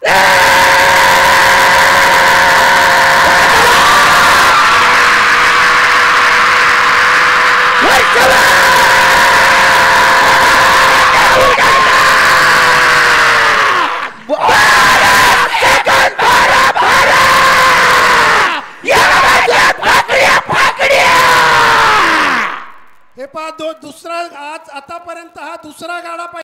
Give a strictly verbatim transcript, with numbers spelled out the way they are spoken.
हे पहा दो दुसरा आज आतापर्यंत हा दुसरा गाडा